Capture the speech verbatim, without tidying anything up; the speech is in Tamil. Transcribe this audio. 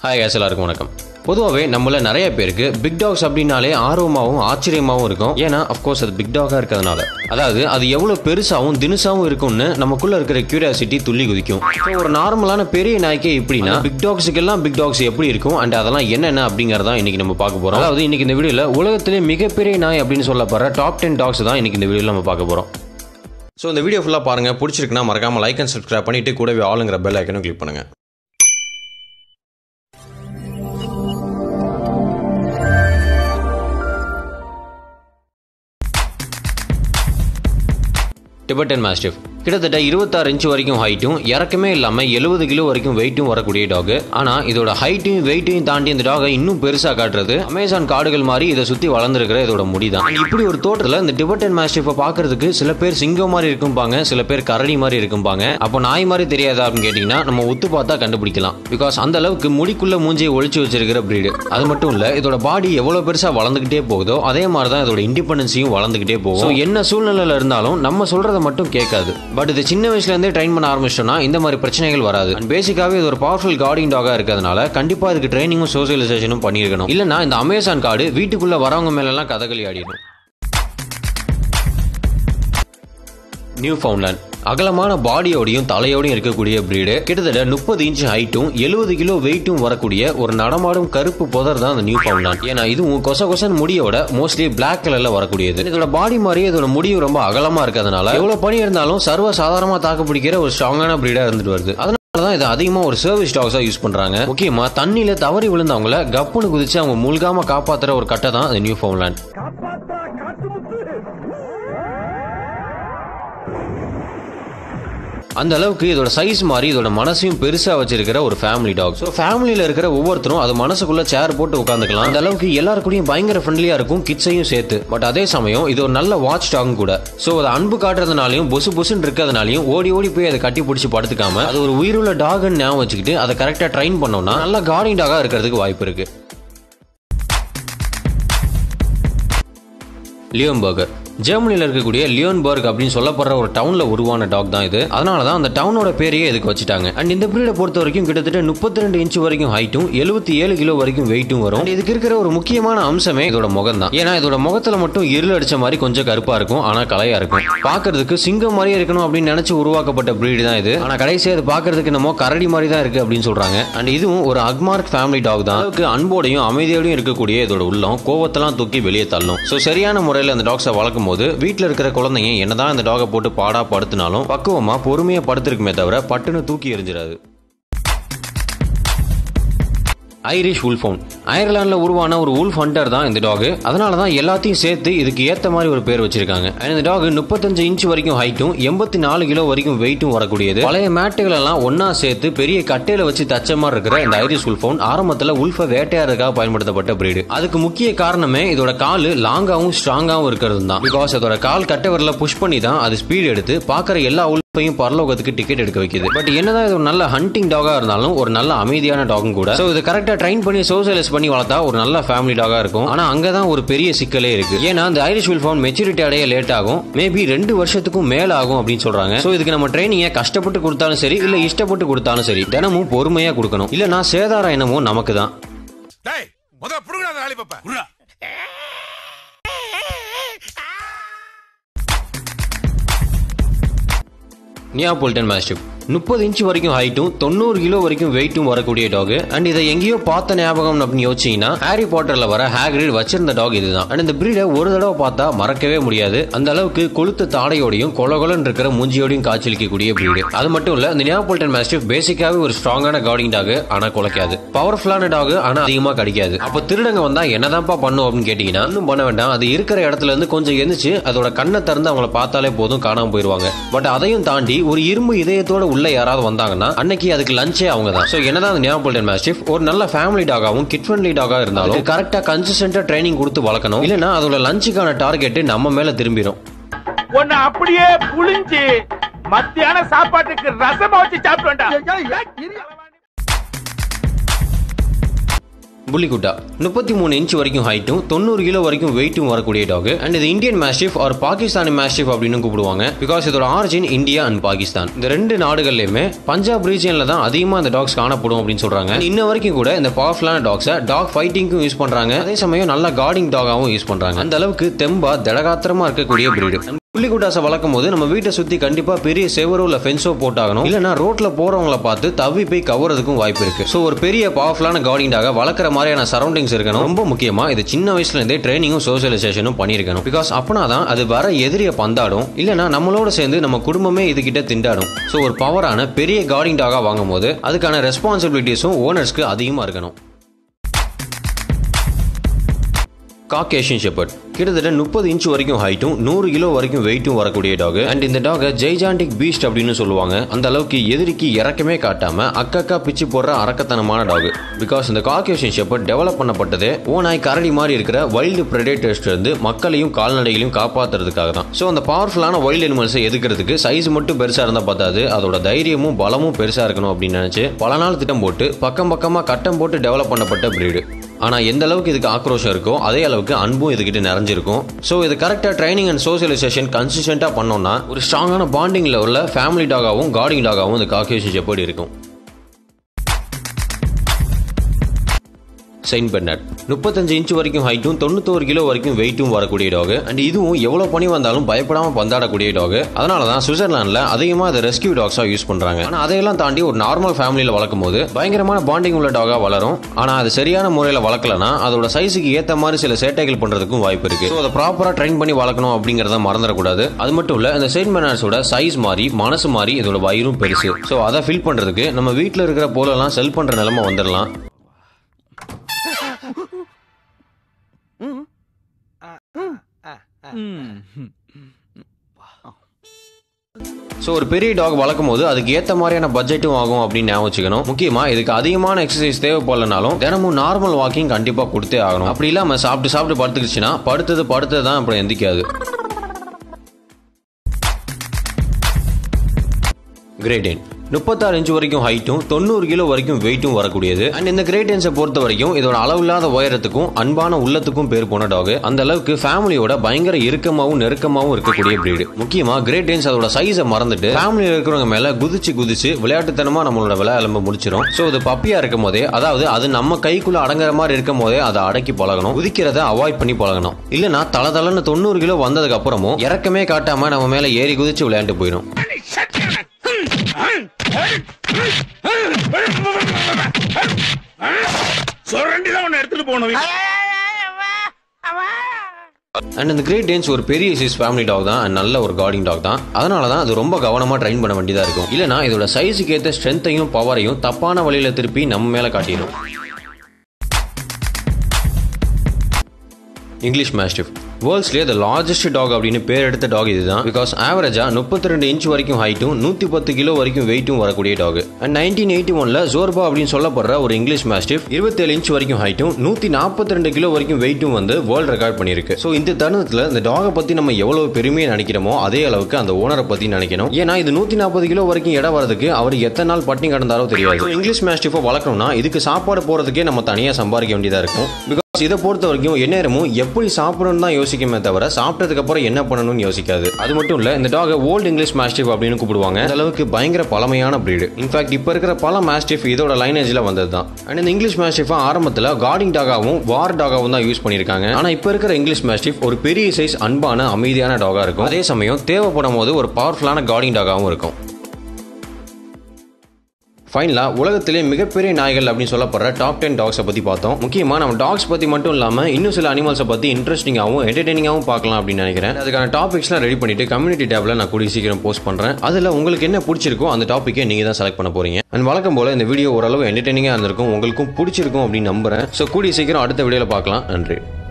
ஹாய் guys, எல்லாருக்கும் வணக்கம். பொதுவாகவே நம்மள நிறைய பேருக்கு பிக் டாக்ஸ் அப்படின்னாலே ஆர்வமாகவும் ஆச்சரியமாகவும் இருக்கும். ஏன்னா அஃப்கோர்ஸ் அது பிக் டாகாக இருக்கிறதுனால. அதாவது அது எவ்வளோ பெருசாகவும் தினுசாகவும் இருக்கும்னு நமக்குள்ள இருக்கிற கியூரியாசிட்டி துள்ளி குதிக்கும். ஸோ ஒரு நார்மலான பெரிய நாய்க்கே எப்படின்னா பிக் டாக்ஸுக்கெல்லாம் பிக் டாக்ஸ் எப்படி இருக்கும் அண்ட் அதெல்லாம் என்னென்ன அப்படிங்கிறதான் இன்னைக்கு நம்ம பார்க்க போகிறோம். அதாவது இன்னைக்கு இந்த வீடியோவில் உலகத்திலே மிகப்பெரிய நாய் அப்படின்னு சொல்லப்படுற டாப் டென் டாக்ஸ் தான் இன்னைக்கு இந்த வீடியோவில் நம்ம பார்க்க போகிறோம். ஸோ இந்த வீடியோ ஃபுல்லாக பாருங்கள். பிடிச்சிருக்குன்னா மறக்காமல் லைக் அண்ட் சப்ஸ்கிரைப் பண்ணிட்டு கூடவே ஆளுங்கிற பெல் ஐக்கனும் கிளிக் பண்ணுங்கள். டிபெட்டன் மாஸ்டிஃப் கிட்டத்தட்ட இருபத்தாறு இன்ச்சு வரைக்கும் ஹைட்டும் இறக்கமே இல்லாமல் எழுபது கிலோ வரைக்கும் வெயிட்டும் வரக்கூடிய டாக். ஆனால் இதோட ஹைட்டையும் வெயிட்டையும் தாண்டி இந்த டாகை இன்னும் பெருசாக காட்டுறது அமேசான் காடுகள் மாதிரி இதை சுற்றி வளர்ந்துருக்கிற இதோட முடி தான். இப்படி ஒரு தோட்டத்தில் இந்த டிபெட்டன் மாஸ்டிஃபை பார்க்கறதுக்கு சில பேர் சிங்கம் மாதிரி இருக்கும்பாங்க, சில பேர் கரடி மாதிரி இருக்கும்பாங்க. அப்போ நாய் மாதிரி தெரியாதா அப்படின்னு கேட்டிங்கன்னா நம்ம உத்து பார்த்தா கண்டுபிடிக்கலாம். பிகாஸ் அந்த அளவுக்கு முடிக்குள்ள மூஞ்சியை ஒழிச்சு வச்சிருக்கிற பிரீடு. அது மட்டும் இல்லை, இதோட பாடி எவ்வளோ பெருசாக வளர்ந்துக்கிட்டே போகுதோ அதே மாதிரி தான் இதோட இண்டிபெண்டன்ஸையும் வளர்ந்துக்கிட்டே போகும். என்ன சூழ்நிலையில் இருந்தாலும் நம்ம சொல்றதை மட்டும் கேட்காது. பட் இது சின்ன வயசுல இருந்தே ட்ரெயின் பண்ண ஆரம்பிச்சோம்னா இந்த மாதிரி பிரச்சனைகள் வராது. அண்ட் பேசிக்காவே இது ஒரு பவர்ஃபுல் கார்டிங் டாகா இருக்கிறதுனால கண்டிப்பா இதுக்கு ட்ரைனிங்கும் சோசியலைசேஷனும் பண்ணியிருக்கணும். இல்லைன்னா இந்த அமேசான் காடு வீட்டுக்குள்ள வரவங்க மேல எல்லாம் கதகளி ஆடிடும். நியூ ஃபவுண்ட்லேண்ட் அகலமான பாடியோடையும் தலையோடையும் இருக்கக்கூடிய பிரீடு. கிட்டத்தட்ட முப்பது இன்ச் ஹைட்டும் எழுபது கிலோ வெயிட்டும் வரக்கூடிய ஒரு நடமாடும் கருப்பு புதர் தான் அந்த நியூ ஃபவுண்ட்லேண்ட். ஏன்னா இதுவும் கொச கொசன் முடியோட மோஸ்ட்லி பிளாக் கலர்ல வரக்கூடியது. இதோட பாடி மாதிரியே இதோட முடியும் ரொம்ப அகலமா இருக்கிறதுனால எவ்வளவு பனி இருந்தாலும் சர்வ சாதாரணமா தாக்கு பிடிக்கிற ஒரு ஸ்ட்ராங்கான பிரீடா இருந்துட்டு வருது. அதனாலதான் இதை அதிகமா ஒரு சர்வீஸ் டாக்ஸா யூஸ் பண்றாங்க. முக்கியமா தண்ணியில தவறி விழுந்தவங்கள கப்புன்னு குதிச்சு அவங்க மூழ்காம காப்பாத்துற ஒரு கட்டை தான் நியூ ஃபவுண்ட்லேண்ட். அந்த அளவுக்கு இதோட சைஸ் மாதிரி இதோட மனசையும் பெருசா வச்சிருக்கிற ஒரு ஃபேமிலி டாக். ஸோ ஃபேமிலியில இருக்கிற ஒவ்வொருத்தரும் அது மனசுக்குள்ள சேர் போட்டு உட்காந்துக்கலாம். அந்த அளவுக்கு எல்லாருக்கூடயும் பயங்கர ஃப்ரெண்ட்லியா இருக்கும், கிட்ஸையும் சேர்த்து. பட் அதே சமயம் இது ஒரு நல்ல வாட்ச் டாக் கூட. ஸோ அதை அன்பு காட்டுறதுனாலையும் பொசு பொசுன்னு இருக்கிறதுனாலையும் ஓடி ஓடி போய் அதை கட்டி பிடிச்சி படுத்துக்காம அது ஒரு உயிருள்ள டாக்னு ஞாபகம் வச்சுக்கிட்டு அதை கரெக்டா ட்ரெயின் பண்ணோம்னா நல்ல கார்டிங் டாகா இருக்கிறதுக்கு வாய்ப்பு இருக்கு. லியோன்பர்கர் ஜெர்மனியில் இருக்கக்கூடிய லியோன்பர்க் அப்படின்னு சொல்லப்படுற ஒரு டவுன்ல உருவான டாக் தான் இது. அதனாலதான் அந்த டவுனோட பேரையே இதுக்கு வச்சுட்டாங்க. அண்ட் இந்த பிரீடை பொறுத்த வரைக்கும் கிட்டத்தட்ட முப்பத்தி ரெண்டு இன்ச் வரைக்கும் ஹைட்டும் எழுபத்தி ஏழு கிலோ வரைக்கும் வெயிட்டும் வரும். இதுக்கு இருக்கிற ஒரு முக்கியமான அம்சமே இதோட முகம் தான். ஏன்னா இதோட முகத்துல மட்டும் இருள் அடிச்ச மாதிரி கொஞ்சம் கருப்பா இருக்கும், ஆனா கலையா இருக்கும். பாக்குறதுக்கு சிங்கம் மாதிரியே இருக்கணும் அப்படின்னு நினைச்சு உருவாக்கப்பட்ட பிரீடு தான் இது. ஆனா கடைசியா அது பாக்குறதுக்கு நம்ம கரடி மாதிரி தான் இருக்கு அப்படின்னு சொல்றாங்க. அண்ட் இதுவும் ஒரு அக்மார்க் ஃபேமிலி டாக் தான். அளவுக்கு அன்போடையும் அமைதியோடையும் இருக்கக்கூடிய இதோட உள்ளம் கோவத்தெல்லாம் தூக்கி வெளியே தள்ளும். சோ சரியான முறையில் அந்த டாக்ஸை வளர்க்கும் போது வீட்டில் இருக்கிற குழந்தைங்க என்னதான் இந்த டாகை போட்டு பாடா படுத்தினாலும் பக்குவமா பொறுமையா படுத்திருக்குமே தவிர பட்டுன்னு தூக்கி எறிஞ்சிடாது. ஐரிஷ் வுல்ஃபவுண்ட் அயர்லாந்துல உருவான ஒரு வுல்ஃப் ஹண்டர் தான் இந்த டாக். அதனால தான் எல்லாத்தையும் சேர்த்து இதுக்கு ஏத்த மாதிரி ஒரு பேர் வச்சிருக்காங்க. இந்த டாக் முப்பத்தஞ்சு இன்ச் வரைக்கும் ஹைட்டும் எண்பத்தி நாலு கிலோ வரைக்கும் வெயிட்டும் வரக்கூடியது. பழைய மேட்டுகள் எல்லாம் ஒன்னா சேர்த்து பெரிய கட்டையில வச்சு தச்ச மாதிரி இருக்கிற இந்த ஐரிஷ் வுல்ஃபவுண்ட் ஆரம்பத்துல வுல்ஃபை வேட்டையாடுறதுக்காக பயன்படுத்தப்பட்ட பிரீடு. அதுக்கு முக்கிய காரணமே இதோட கால் லாங்காவும் ஸ்ட்ராங்காவும் இருக்கிறது தான். பிகாஸ் அதோட கால் கட்டை வரல புஷ் பண்ணி தான் அது ஸ்பீட் எடுத்து பாக்குற எல்லா உல்ஃபையும் பரலோகத்துக்கு டிக்கெட் எடுக்க வைக்குது. பட் என்னதான் இது ஒரு நல்ல ஹண்டிங் டாகா இருந்தாலும் ஒரு நல்ல அமைதியான டாகும் கூட. சோ இது கரெக்டா ட்ரெயின் பண்ணி சோசியலைஸ் பண்ணி வளர்த்தா ஒரு நல்ல ஃபேமிலி டாகா இருக்கும். ஆனா அங்கதான் ஒரு பெரிய சிக்கலே இருக்கு. ஏன்னா இந்த ஐரிஷ் வுல்ஃபவுண்ட் மெச்சூரிட்டி அடைய லேட் ஆகும், மேபி ரெண்டு வருஷத்துக்கும் மேல ஆகும் அப்படின்னு சொல்றாங்க. சோ இதுக்கு நம்ம ட்ரைனிங்க கஷ்டப்பட்டு கொடுத்தாலும் சரி இல்ல இஷ்டப்பட்டு கொடுத்தாலும் சரி தினமும் பொறுமையா கொடுக்கணும். இல்லனா சேதாரம் என்னமோ நமக்கு தான். நியாபோல்டன் மாஸ்டிஃப் முப்பது இன்ச் வரைக்கும் ஹைட்டும் தொண்ணூறு கிலோ வரைக்கும் வெயிட்டும் வரக்கூடிய டாக். அண்ட் இதை எங்கேயோ பார்த்த ஞாபகம் அப்படின்னு யோசிச்சீங்கன்னா ஹாரி பாட்டர்ல வர ஹாக்ரிட் வச்சிருந்த டாக் இதுதான். அண்ட் இந்த பிரீடை ஒரு தடவை பார்த்தா மறக்கவே முடியாது. அந்த அளவுக்கு கொளுத்த தாடையோடையும் கொலகொலன்னு இருக்கிற மூஞ்சியோடையும் காய்ச்சலிக்கக்கூடிய பிரீடு. அது மட்டும் இல்ல, இந்த நியாபோல்டன் மாஸ்டிஃப் பேசிக்காவே ஒரு ஸ்ட்ராங்கான கார்டிங் டாக். ஆனா குலைக்காது. பவர்ஃபுல்லான டாக், ஆனா அதிகமா கடிக்காது. அப்ப திருடங்க வந்தா என்னதான்ப்பா பண்ணும் அப்படின்னு கேட்டீங்கன்னா இன்னும் பண்ண வேண்டாம். அது இருக்கிற இடத்துல இருந்து கொஞ்சம் எந்திரிச்சு அதோட கண்ணை திறந்து அவங்கள பார்த்தாலே போதும் காணாம போயிருவாங்க. பட் அதையும் தாண்டி ஒரு இரும்பு இதயத்தோட உள்ள யாராவது வந்தாங்கன்னா அன்னைக்கு அதுக்கு லஞ்சே அவங்க தான். சோ என்னதான் நியாபோல்டன் மாஸ்டிஃப் ஒரு நல்ல ஃபேமிலி டாகாவும் கிட் ஃப்ரெண்ட்லி டாகா இருந்தாலும் கரெக்டா கன்சிஸ்டன்ட்டா ட்ரைனிங் கொடுத்து வளர்க்கணும். இல்லனா அதோட லஞ்சுக்கான டார்கெட் நம்ம மேல திரும்பிடும். ஒன்னு அப்படியே புளிஞ்சு மத்தியான சாப்பாட்டுக்கு ரசமா வச்சு சாப்பிட்டு. புள்ளிக்குட்டா முப்பத்தி மூணு இன்ச் வரைக்கும் ஹைட்டும் தொண்ணூறு கிலோ வரைக்கும் வெயிட்டும் வரக்கூடிய டாக். அண்ட் இது Indian mastiff or Pakistani mastiff அப்படின்னு கூப்பிடுவாங்க. பிகாஸ் இதோட ஆரிஜின் இந்தியா அண்ட் பாகிஸ்தான். இந்த ரெண்டு நாடுகள்லயுமே பஞ்சாப் ரீஜியன்ல தான் அதிகமா இந்த டாக்ஸ் காணப்படும் அப்படின்னு சொல்றாங்க. இன்ன வரைக்கும் கூட இந்த பவர்ஃபுல்லான டாக்ஸை டாக் ஃபைட்டிங்கும் யூஸ் பண்றாங்க. அதே சமயம் நல்ல கார்டிங் டாகாவும் யூஸ் பண்றாங்க. அந்த அளவுக்கு தெம்பா திடகாத்திரமா இருக்கக்கூடிய பிரீடு. புள்ளிக்குட்டாஸை வளர்க்கும் போது நம்ம வீட்டை சுத்தி கண்டிப்பா பெரிய செவரோ இல்ல ஃபென்ஸோ போட்டாகணும். இல்லனா ரோட்ல போறவங்கள பார்த்து தவி போய் கவறதுக்கும் வாய்ப்பு இருக்கு. சோ ஒரு பெரிய பவர்ஃபுல்லான கார்டிங் டாக வளர்க்குற மாதிரியான சரௌண்டிங்ஸ் இருக்கணும். ரொம்ப முக்கியமா இது சின்ன வயசுல இருந்தே ட்ரைனிங்கும் சோசியலைசேஷனும் பண்ணிருக்கணும். பிகாஸ் அப்பனாதான் அது வர எதிரிய பந்தாடும். இல்லனா நம்மளோட சேர்ந்து நம்ம குடும்பமே இது கிட்ட திண்டாடும். சோ ஒரு பவரான பெரிய கார்டிங் டாகா வாங்கும் போது அதுக்கான ரெஸ்பான்சிபிலிட்டிஸும் ஓனர்ஸ்க்கு அதிகமா இருக்கணும். காக்கேஷியன் ஷெப்பர்ட் கிட்டத்தட்ட முப்பது இன்ச் வரைக்கும் ஹைட்டும் நூறு கிலோ வரைக்கும் வெயிட்டும் வரக்கூடிய டாக். அண்ட் இந்த டாக ஜெய்ஜாண்டிக் பீஸ்ட் அப்படின்னு சொல்லுவாங்க. அந்த அளவுக்கு எதிரிக்கு இறக்கமே காட்டாம அக்கக்கா பிச்சு போடுற அரக்கத்தனமான டாக். பிகாஸ் இந்த காக்கேஷியன் ஷெப்பர்ட் டெவலப் பண்ணப்பட்டதே ஓனாய் கரடி மாதிரி இருக்கிற வைல்டு பிரெடேட்டர்ஸ்ல இருந்து மக்களையும் கால்நடைகளையும் காப்பாத்துறதுக்காக தான். ஸோ அந்த பவர்ஃபுல்லான வைல்டு அனிமல்ஸை எதுக்கிறதுக்கு சைஸ் மட்டும் பெருசா இருந்தா பார்த்தாது, அதோட தைரியமும் பலமும் பெருசா இருக்கணும் அப்படின்னு நினைச்சு பல நாள் திட்டம் போட்டு பக்கம் பக்கமா கட்டம் போட்டு டெவலப் பண்ணப்பட்ட பிரீடு. ஆனா எந்த அளவுக்கு இதுக்கு ஆக்ரோஷம் இருக்கோ அதே அளவுக்கு அன்பும் இதுகிட்ட நிறைஞ்சிருக்கும். ஸோ இது கரெக்டா ட்ரைனிங் அண்ட் சோசியலைசேஷன் கன்சிஸ்டன்டா பண்ணோம்னா ஒரு ஸ்ட்ராங்கான பாண்டிங் லெவல்ல ஃபேமிலி டாகாவும் கார்டிங் டாகாவும் இந்த காக்கேஷியன் ஷெப்பர்ட் இருக்கும். செயின்ட் பெர்னார்ட் முப்பத்தஞ்சு இன்ச் வரைக்கும் ஹைட்டும் தொண்ணூத்தோரு கிலோ வரைக்கும் வெயிட்டும் வரக்கூடிய டாக். அண்ட் இதுவும் எவ்வளவு பனி வந்தாலும் பயப்படாம பந்தாடக்கூடிய டாக். அதனாலதான் சுவிட்சர்லாந்துல அதிகமா அதை ரெஸ்கியூ டாக்ஸா யூஸ் பண்றாங்க. ஆனா அதையெல்லாம் தாண்டி ஒரு நார்மல் ஃபேமிலியில வளர்க்கும் போது பயங்கரமான பாண்டிங் உள்ள டாகா வளரும். ஆனா அது சரியான முறையில வளர்க்கலனா அதோட சைஸுக்கு ஏத்த மாதிரி சில சேட்டைகள் பண்றதுக்கும் வாய்ப்பு இருக்கு. ஸோ அதை ப்ராப்பரா ட்ரெயின் பண்ணி வளர்க்கணும் அப்படிங்கறத மறந்துடக்கூடாது. அது மட்டும் இல்ல இந்த செயின்ட் பெர்னார்ட்ஸோட சைஸ் மாறி மனசு மாறி இதோட வயிறும் பெருசு. ஸோ அதை ஃபில் பண்றதுக்கு நம்ம வீட்டுல இருக்கிற போலெல்லாம் செல் பண்ற நிலைமை வந்துடலாம். ஸோ ஒரு பெரிய டாக் வளர்க்கும் போது அதுக்கு ஏற்ற மாதிரியான பட்ஜெட்டும் ஆகும் அப்படின்னு ஞாபகம் வச்சுக்கணும். முக்கியமா இதுக்கு அதிகமான எக்ஸசைஸ் தேவைப்படலனாலும் தினமும் நார்மல் வாக்கிங் கண்டிப்பா கொடுத்தே ஆகணும். அப்படி இல்லாம சாப்பிட்டு சாப்பிட்டு படுத்துக்கிச்சுன்னா படுத்தது படுத்தது தான் அப்புறம் எந்திக்காது. கிரேட் டேன் முப்பத்தாறு இன்ச் வரைக்கும் ஹைட்டும் தொண்ணூறு கிலோ வரைக்கும் வெயிட்டும் வரக்கூடியது. அண்ட் இந்த கிரேட் டேன்ஸை பொறுத்த வரைக்கும் இதோட அளவில்லாத உயரத்துக்கும் அன்பான உள்ளத்துக்கும் பேர் போன டாக். அந்த அளவுக்கு ஃபேமிலியோட பயங்கர இறுக்கமாவும் நெருக்கமாவும் இருக்கக்கூடிய பிரீடு. முக்கியமா கிரேட் டேன்ஸ் அதோட சைஸை மறந்துட்டு ஃபேமிலியில் இருக்கிறவங்க மேல குதிச்சு குதிச்சு விளையாட்டுத்தனமா நம்மளோட விளையாட முடிச்சிடும். ஸோ இது பப்பியா இருக்கும் போதே, அதாவது அது நம்ம கைக்குள்ள அடங்குற மாதிரி இருக்கும் போதே அதை அடக்கி பழகணும். குதிக்கிறத அவாய்ட் பண்ணி பழகணும். இல்லைன்னா தல தலன்னு தொண்ணூறு கிலோ வந்ததுக்கு அப்புறமும் இறக்கமே காட்டாம நம்ம மேல ஏறி குதிச்சு விளையாண்டு போயிடும். அண்ட் இந்த கிரேட் டேன்ஸ் ஒரு பெரிய சைஸ் ஃபேமிலி டாக் தான். அண்ட் நல்ல ஒரு கார்டிங் டாக் தான். அதனால தான் அது ரொம்ப கவனமா ட்ரெயின் பண்ண வேண்டியதா இருக்கும். இல்லனா இதோட சைஸுக்கு ஏற்ற ஸ்ட்ரென்த்தையும் பவரையும் தப்பான வழியில திருப்பி நம்ம மேல காட்டிடும். இங்கிலீஷ் மேஸ்டிஃப் வேர்ல்ட்ஸ்லேயே த லார்ஜஸ்ட் டாக் அப்படின்னு பேர் எடுத்த டாக் இதுதான். பிகாஸ் ஆவரேஜா முப்பத்தி ரெண்டு இன்ச் வரைக்கும் ஹைட்டும் நூத்தி பத்து கிலோ வரைக்கும் வெயிட்டும் வரக்கூடிய டாக். அண்ட் நைன்டீன் எயிட்டி ஒன்ல ஜோர்பா அப்படின்னு சொல்லப்படுற ஒரு இங்கிலீஷ் மேஸ்டிஃப் இருபத்தி ஏழு இன்ச் வரைக்கும் ஹைட்டும் நூத்தி நாற்பத்தி ரெண்டு கிலோ வரைக்கும் வெயிட்டும் வந்து வேர்ல்ட் ரெக்கார்ட் பண்ணிருக்கு. ஸோ இந்த தருணத்துல இந்த டாகை பத்தி நம்ம எவ்வளவு பெருமையை நினைக்கிறோமோ அதே அளவுக்கு அந்த ஓனரை பத்தி நினைக்கணும். ஏன்னா இது நூத்தி நாற்பது கிலோ வரைக்கும் இடம் வரதுக்கு அவர் எத்தனை நாள் பட்டினி கடந்தாரோ தெரியாது. இங்கிலீஷ் மேஸ்டிஃபை வளர்க்கணும்னா இதுக்கு சாப்பாடு போறதுக்கே நம்ம தனியா சம்பாதிக்க வேண்டியதா இருக்கும். இதை பொறுத்த வரைக்கும் எந்நேரமும் எப்படி சாப்பிடணும் தான் யோசிக்குமே தவிர சாப்பிட்டதுக்கு அப்புறம் என்ன பண்ணணும்னு யோசிக்காது. அது மட்டும் இல்ல இந்த டாக் ஓல்டு இங்கிலீஷ் மேஸ்டிஃப் அப்படின்னு கூப்பிடுவாங்க. அந்த அளவுக்கு பயங்கர பழமையான பிரீடு. இன்ஃபேக்ட் இப்ப இருக்கிற பல மேஸ்டிஃப் இதோட லைனேஜ்ல வந்தது தான். அண்ட் இந்த இங்கிலீஷ் மேஸ்டிஃப் ஆரம்பத்துல கார்டிங் டாகாவும் வார் டாகாவும் தான் யூஸ் பண்ணிருக்காங்க. ஆனா இப்ப இருக்கிற இங்கிலீஷ் மேஸ்டிஃப் ஒரு பெரிய சைஸ் அன்பான அமைதியான டாகா இருக்கும். அதே சமயம் தேவைப்படும் போது ஒரு பவர்ஃபுல்லான கார்டிங் டாகாவும் இருக்கும். ஃபைனலா உலகத்திலே மிகப்பெரிய நாய்கள் அப்படின்னு சொல்லப்படுற டாப் டென் டாக்ஸை பத்தி பார்த்தோம். முக்கியமா நம்ம டாக்ஸ் பத்தி மட்டும் இல்லாம இன்னும் சில அனிமல்ஸை பத்தி இன்ட்ரெஸ்டிங்காகவும் என்டர்டெய்னிங்காகவும் பார்க்கலாம் அப்படின்னு நினைக்கிறேன். அதுக்கான டாபிக்ஸ்லாம் ரெடி பண்ணிட்டு கம்யூனிட்டி டேப்ல நான் கூடிய சீக்கிரம் போஸ்ட் பண்றேன். அதுல உங்களுக்கு என்ன பிடிச்சிருக்கோ அந்த டாப்பிக்கை நீங்க தான் செலக்ட் பண்ண போறீங்க. அண்ட் வழக்கம் போல இந்த வீடியோ ஓரளவு என்டர்டெய்னிங்கா இருந்திருக்கும், உங்களுக்கும் பிடிச்சிருக்கும் அப்படின்னு நம்புறேன். ஸோ கூடிய சீக்கிரம் அடுத்த வீடியோல பார்க்கலாம். நன்றி.